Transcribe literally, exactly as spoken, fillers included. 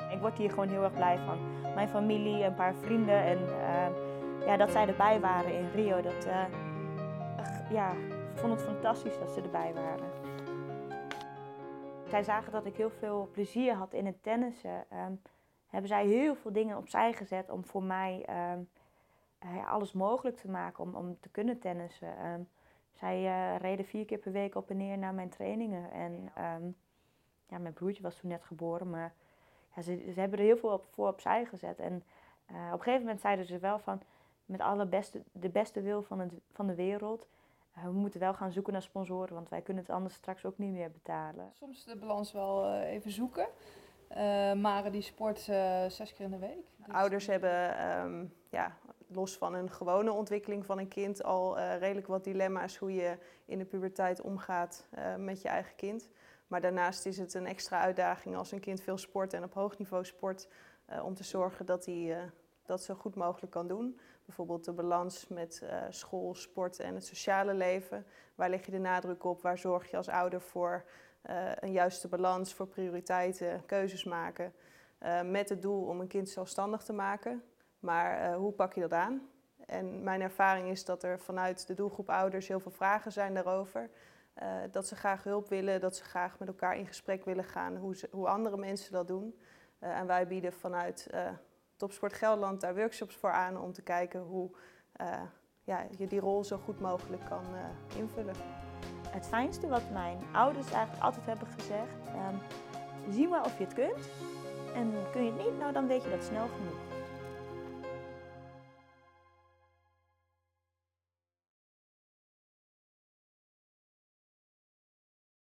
Ik word hier gewoon heel erg blij van. Mijn familie, een paar vrienden en uh, ja, dat zij erbij waren in Rio. Dat, uh, uh, ja, ik vond het fantastisch dat ze erbij waren. Zij zagen dat ik heel veel plezier had in het tennissen. Um, hebben zij heel veel dingen opzij gezet om voor mij um, uh, alles mogelijk te maken om, om te kunnen tennissen. Um, zij uh, reden vier keer per week op en neer naar mijn trainingen. En um, ja, mijn broertje was toen net geboren, maar ja, ze, ze hebben er heel veel op, voor opzij gezet. En uh, op een gegeven moment zeiden ze wel van, met alle beste, de beste wil van, het, van de wereld, uh, we moeten wel gaan zoeken naar sponsoren, want wij kunnen het anders straks ook niet meer betalen. Soms de balans wel uh, even zoeken. Uh, Mare die sport uh, zes keer in de week. Dus ouders hebben, um, ja, los van een gewone ontwikkeling van een kind, al uh, redelijk wat dilemma's hoe je in de puberteit omgaat uh, met je eigen kind. Maar daarnaast is het een extra uitdaging als een kind veel sport en op hoog niveau sport, uh, om te zorgen dat hij uh, dat zo goed mogelijk kan doen. Bijvoorbeeld de balans met uh, school, sport en het sociale leven. Waar leg je de nadruk op? Waar zorg je als ouder voor uh, een juiste balans, voor prioriteiten, keuzes maken? Uh, met het doel om een kind zelfstandig te maken. Maar uh, hoe pak je dat aan? En mijn ervaring is dat er vanuit de doelgroep ouders heel veel vragen zijn daarover. Uh, dat ze graag hulp willen, dat ze graag met elkaar in gesprek willen gaan hoe, ze, hoe andere mensen dat doen. Uh, en wij bieden vanuit uh, Topsport Gelderland daar workshops voor aan om te kijken hoe uh, ja, je die rol zo goed mogelijk kan uh, invullen. Het fijnste wat mijn ouders eigenlijk altijd hebben gezegd, um, zie maar of je het kunt. En kun je het niet, nou dan weet je dat snel genoeg.